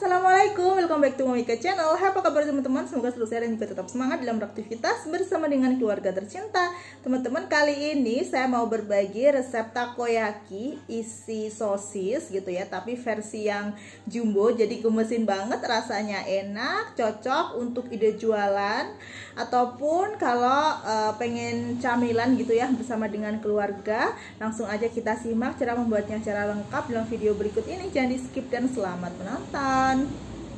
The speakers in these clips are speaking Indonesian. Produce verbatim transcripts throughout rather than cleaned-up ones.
Assalamualaikum, welcome back to Momika Channel. Hai, apa kabar teman-teman? Semoga selalu sehat dan juga tetap semangat dalam beraktivitas bersama dengan keluarga tercinta. Teman-teman, kali ini saya mau berbagi resep takoyaki isi sosis gitu ya, tapi versi yang jumbo, jadi gemesin banget, rasanya enak, cocok untuk ide jualan ataupun kalau uh, pengen camilan gitu ya bersama dengan keluarga. Langsung aja kita simak cara membuatnya secara lengkap dalam video berikut ini. Jangan di skip dan selamat menonton.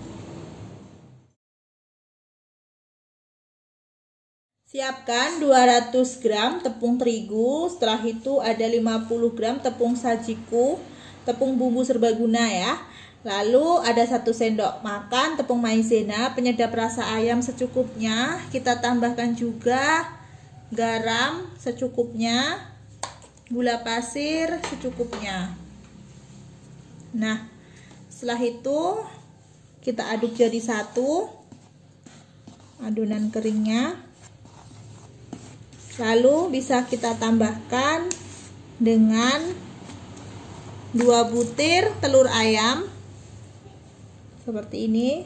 Siapkan dua ratus gram tepung terigu, setelah itu ada lima puluh gram tepung sajiku, tepung bumbu serbaguna ya. Lalu ada satu sendok makan tepung maizena, penyedap rasa ayam secukupnya. Kita tambahkan juga garam secukupnya, gula pasir secukupnya. Nah, setelah itu kita aduk jadi satu adonan keringnya. Lalu bisa kita tambahkan dengan dua butir telur ayam seperti ini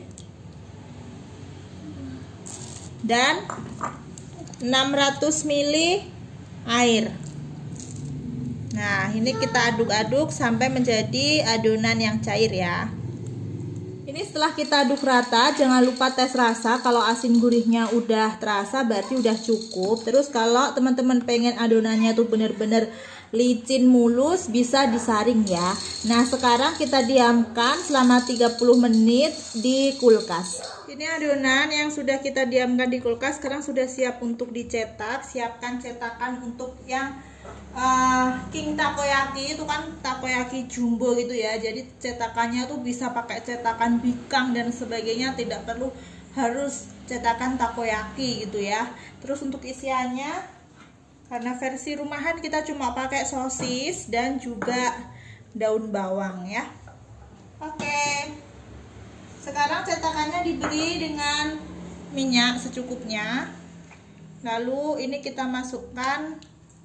dan enam ratus mililiter air. Nah, ini kita aduk-aduk sampai menjadi adonan yang cair ya. Ini setelah kita aduk rata, jangan lupa tes rasa. Kalau asin gurihnya udah terasa berarti udah cukup. Terus kalau teman-teman pengen adonannya tuh bener-bener licin mulus, bisa disaring ya. Nah, sekarang kita diamkan selama tiga puluh menit di kulkas. Ini adonan yang sudah kita diamkan di kulkas sekarang sudah siap untuk dicetak. Siapkan cetakan untuk yang Uh, king takoyaki, itu kan takoyaki jumbo gitu ya, jadi cetakannya tuh bisa pakai cetakan bikang dan sebagainya, tidak perlu harus cetakan takoyaki gitu ya. Terus untuk isiannya, karena versi rumahan kita cuma pakai sosis dan juga daun bawang ya. Oke, sekarang cetakannya diberi dengan minyak secukupnya. Lalu ini kita masukkan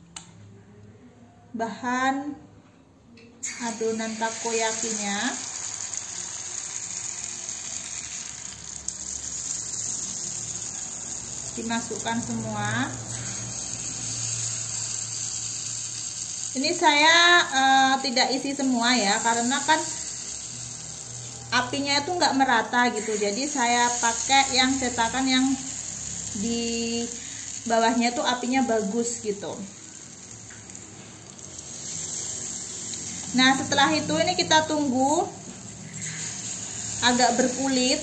bahan adonan takoyakinya. Dimasukkan semua. Ini saya uh, tidak isi semua ya, karena kan apinya itu nggak merata gitu, jadi saya pakai yang cetakan yang di bawahnya tuh apinya bagus gitu. Nah, setelah itu ini kita tunggu agak berkulit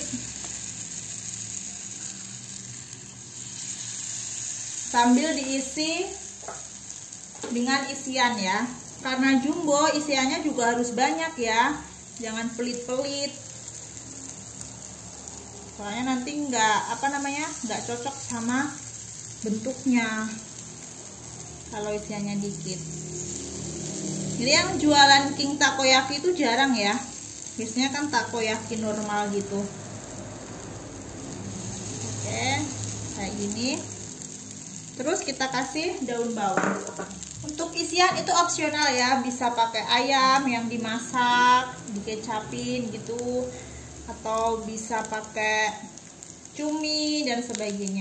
sambil diisi dengan isian ya. Karena jumbo isiannya juga harus banyak ya, jangan pelit-pelit. Soalnya nanti nggak apa namanya nggak cocok sama bentuknya kalau isiannya dikit. Jadi yang jualan king takoyaki itu jarang ya, biasanya kan takoyaki normal gitu. Oke, kayak gini. Terus kita kasih daun bawang. Untuk isian itu opsional ya, bisa pakai ayam yang dimasak, dikecapin gitu, atau bisa pakai cumi dan sebagainya.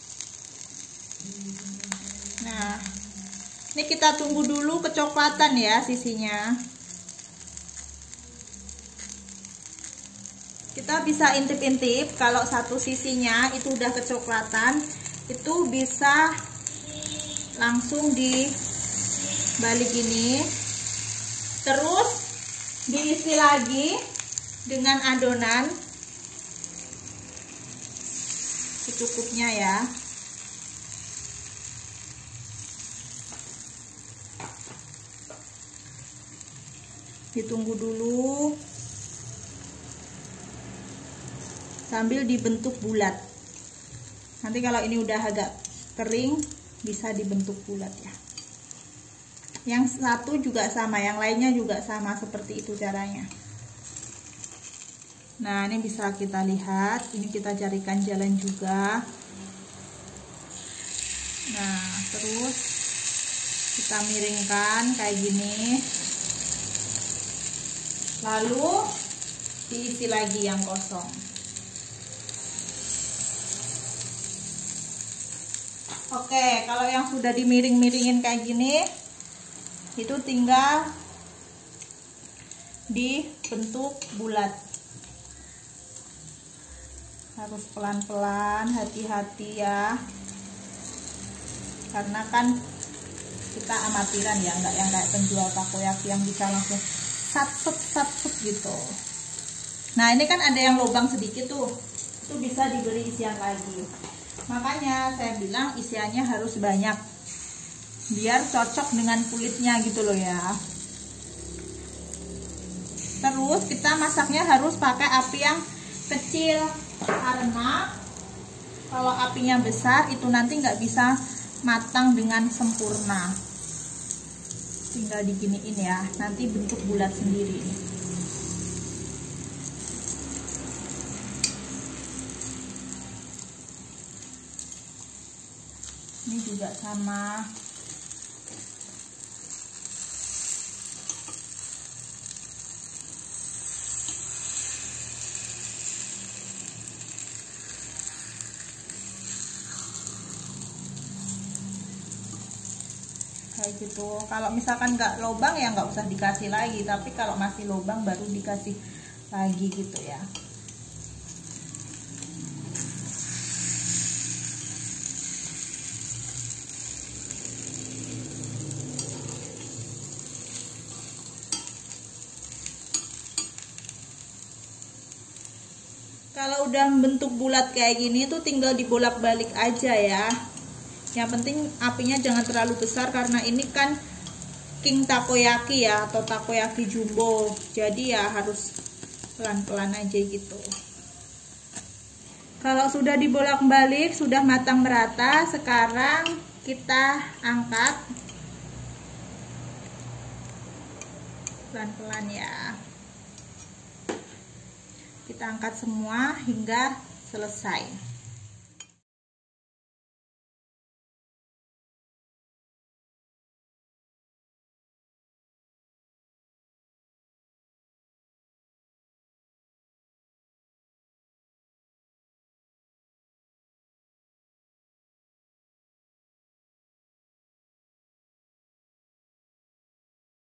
Nah, ini kita tunggu dulu kecoklatan ya sisinya. Kita bisa intip-intip kalau satu sisinya itu udah kecoklatan, itu bisa langsung dibalik ini. Terus diisi lagi dengan adonan secukupnya ya. Ditunggu dulu sambil dibentuk bulat. Nanti kalau ini udah agak kering bisa dibentuk bulat ya. Yang satu juga sama, yang lainnya juga sama, seperti itu caranya. Nah, ini bisa kita lihat, ini kita carikan jalan juga. Nah, terus kita miringkan kayak gini. Lalu diisi lagi yang kosong. Oke, kalau yang sudah dimiring-miringin kayak gini, itu tinggal dibentuk bulat. Harus pelan-pelan, hati-hati ya, karena kan kita amatiran ya, nggak yang kayak penjual takoyaki yang bisa langsung sat-set sat-set gitu. Nah ini kan ada yang lubang sedikit tuh, itu bisa diberi isian lagi. Makanya saya bilang isiannya harus banyak, biar cocok dengan kulitnya gitu loh ya. Terus kita masaknya harus pakai api yang kecil, karena kalau apinya besar itu nanti nggak bisa matang dengan sempurna. Tinggal diginiin ya, nanti bentuk bulat sendiri. Ini juga sama. Kayak gitu. Kalau misalkan nggak lubang ya nggak usah dikasih lagi, tapi kalau masih lubang baru dikasih lagi gitu ya. Kalau udah bentuk bulat kayak gini tuh tinggal dibolak-balik aja ya. Yang penting apinya jangan terlalu besar, karena ini kan king takoyaki ya, atau takoyaki jumbo. Jadi ya harus pelan-pelan aja gitu. Kalau sudah dibolak-balik, sudah matang merata, sekarang kita angkat pelan-pelan ya. Kita angkat semua hingga selesai.